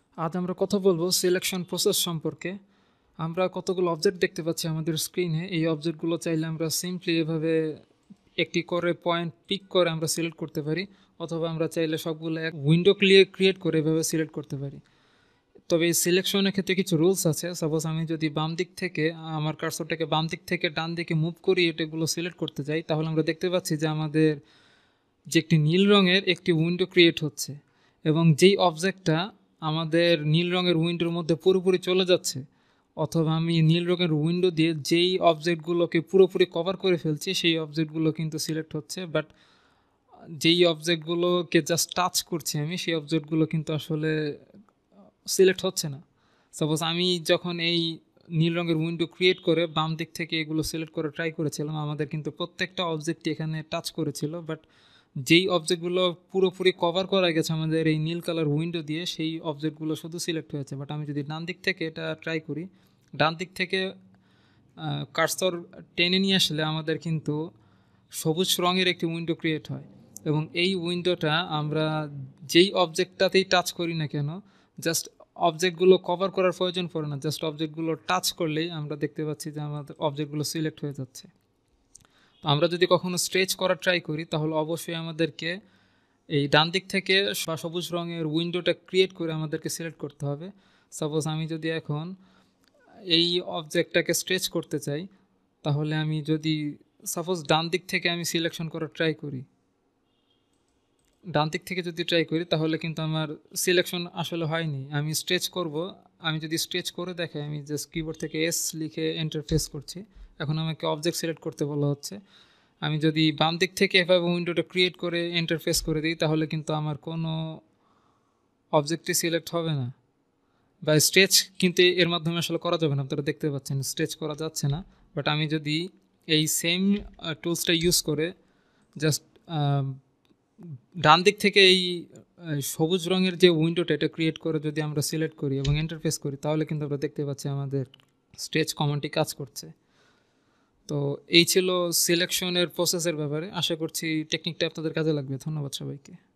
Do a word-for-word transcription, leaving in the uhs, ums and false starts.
আজ আমরা কথা বলবো সিলেকশন প্রসেস সম্পর্কে। আমরা কতগুলো অবজেক্ট দেখতে পাচ্ছি আমাদের স্ক্রিনে। এই অবজেক্টগুলো চাইলে আমরা সিম্পলি এভাবে একটি করে পয়েন্ট পিক করে আমরা সিলেক্ট করতে পারি, অথবা আমরা চাইলে সবগুলো এক উইন্ডো ক্লিয়ার ক্রিয়েট করে এভাবে সিলেক্ট করতে পারি। তবে এই সিলেকশনের ক্ষেত্রে কিছু রুলস আছে। সাপোজ আমি যদি বাম দিক থেকে আমার কার্সরটাকে বাম দিক থেকে ডান দিকে মুভ করি এটাগুলো সিলেক্ট করতে যাই, তাহলে আমরা দেখতে পাচ্ছি যে আমাদের যে একটি নীল রঙের একটি উইন্ডো ক্রিয়েট হচ্ছে, এবং যেই অবজেক্টটা আমাদের নীল রঙের উইন্ডোর মধ্যে পুরোপুরি চলে যাচ্ছে, অথবা আমি নীল রঙের উইন্ডো দিয়ে যেই অবজেক্টগুলোকে পুরোপুরি কভার করে ফেলছি সেই অবজেক্টগুলো কিন্তু সিলেক্ট হচ্ছে, বাট যেই অবজেক্টগুলোকে জাস্ট টাচ করছি আমি সেই অবজেক্টগুলো কিন্তু আসলে সিলেক্ট হচ্ছে না। সাপোজ আমি যখন এই নীল রঙের উইন্ডো ক্রিয়েট করে বাম দিক থেকে এগুলো সিলেক্ট করে ট্রাই করেছিলাম, আমাদের কিন্তু প্রত্যেকটা অবজেক্টই এখানে টাচ করেছিল, বাট যেই অবজেক্টগুলো পুরোপুরি কভার করা গেছে আমাদের এই নীল কালার উইন্ডো দিয়ে সেই অবজেক্টগুলো শুধু সিলেক্ট হয়েছে। বাট আমি যদি ডান দিক থেকে এটা ট্রাই করি, ডান দিক থেকে কার্সর টেনে নিয়ে আসলে আমাদের কিন্তু সবুজ রঙের একটি উইন্ডো ক্রিয়েট হয়, এবং এই উইন্ডোটা আমরা যেই অবজেক্টটাতেই টাচ করি না কেন, জাস্ট অবজেক্টগুলো কভার করার প্রয়োজন পড়ে না, জাস্ট অবজেক্টগুলো টাচ করলেই আমরা দেখতে পাচ্ছি যে আমাদের অবজেক্টগুলো সিলেক্ট হয়ে যাচ্ছে। তো আমরা যদি কখনো স্ট্রেচ করার ট্রাই করি তাহলে অবশ্যই আমাদেরকে এই ডান দিক থেকে সবুজ রঙের উইন্ডোটা ক্রিয়েট করে আমাদেরকে সিলেক্ট করতে হবে। সাপোজ আমি যদি এখন এই অবজেক্টটাকে স্ট্রেচ করতে চাই, তাহলে আমি যদি সাপোজ ডান দিক থেকে আমি সিলেকশন করার ট্রাই করি, ডান দিক থেকে যদি ট্রাই করি তাহলে কিন্তু আমার সিলেকশন আসলে হয়নি। আমি স্ট্রেচ করব, আমি যদি স্ট্রেচ করে দেখাই, আমি জাস্ট কিবোর্ড থেকে এস লিখে এন্টার প্রেস করছি, এখন আমাকে অবজেক্ট সিলেক্ট করতে বলা হচ্ছে। আমি যদি বাম দিক থেকে এভাবে উইন্ডোটা ক্রিয়েট করে এন্টার প্রেস করে দিই তাহলে কিন্তু আমার কোনো অবজেক্টই সিলেক্ট হবে না, বা স্ট্রেচ কিন্তু এর মাধ্যমে আসলে করা যাবে না। আপনারা দেখতে পাচ্ছেন স্ট্রেচ করা যাচ্ছে না। বাট আমি যদি এই সেম টুলসটা ইউজ করে জাস্ট ডান দিক থেকে এই সবুজ রঙের যে উইন্ডোটা এটা ক্রিয়েট করে যদি আমরা সিলেক্ট করি এবং ইন্টারফেস করি, তাহলে কিন্তু আমরা দেখতে পাচ্ছি আমাদের স্ট্রেচ কমান্ডটি কাজ করছে। তো এই ছিল সিলেকশনের প্রসেসের ব্যাপারে। আশা করছি টেকনিকটা আপনাদের কাজে লাগবে। ধন্যবাদ সবাইকে।